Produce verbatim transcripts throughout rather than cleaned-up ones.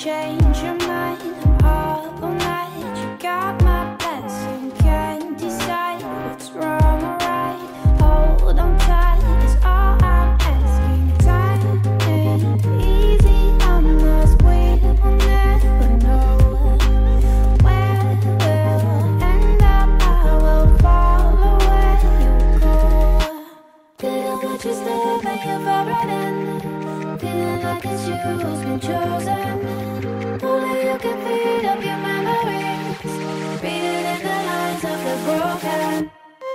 change your mind. I'm up all night, you got my blessing. Can't decide what's wrong or right. Hold on tight is all I'm asking. Time ain't easy on us, we will never know where we'll end up. I will follow where you go. Didn't want you stay, but you fell right in. Feeling like it's you who's been chosen. Only you can feed up your memories. Read it in the lines of the broken.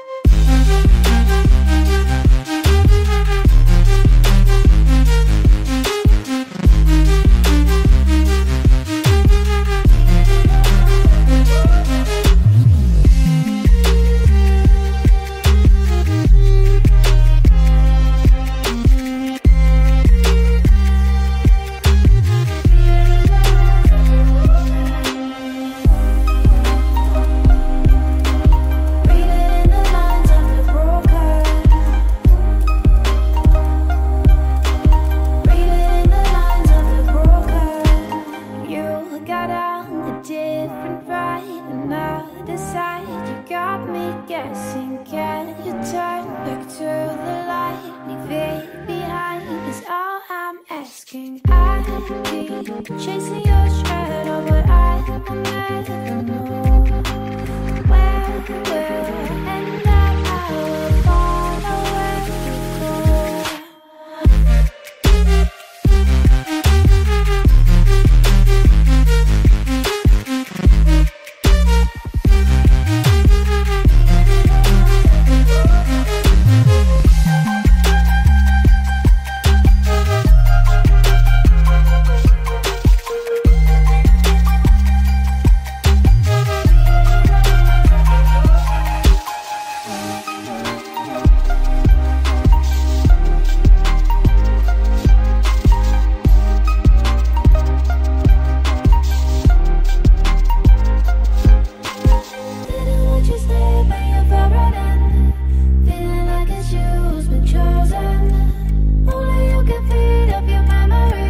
Chasing your shadow, but I will never know where we'll end up. I will follow where you go.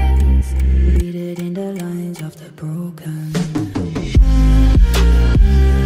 Broken.